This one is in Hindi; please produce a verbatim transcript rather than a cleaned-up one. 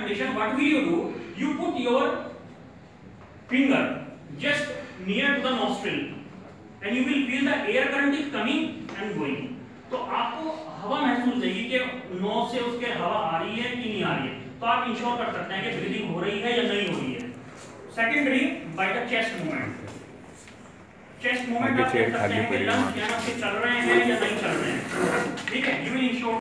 condition, what will you do? You put your finger just near to the nostril and you will feel the air current is coming and going. तो आपको हवा महसूस होगी कि नोज से उसके हवा आ रही है कि नहीं आ रही है, तो आप इंश्योर कर सकते हैं कि ब्रीदिंग हो रही है या नहीं हो रही है। Secondary by the chest movement, chest movement आप देख सकते हैं कि लंग्स यहाँ से चल रहे हैं या नहीं चल रहे हैं, ठीक है। You will ensure